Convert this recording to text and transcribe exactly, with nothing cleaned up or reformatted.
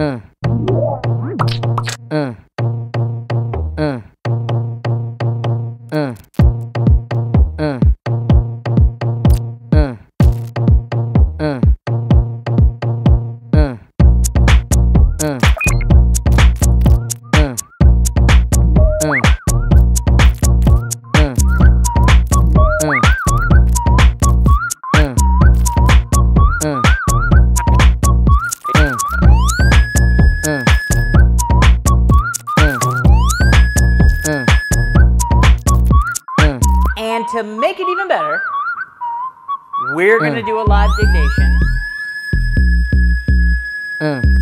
Uh. Uh. Uh. Uh. Uh. Uh. Uh. Uh. Uh. Uh. Uh. And to make it even better, we're gonna do a live dignation. Uh.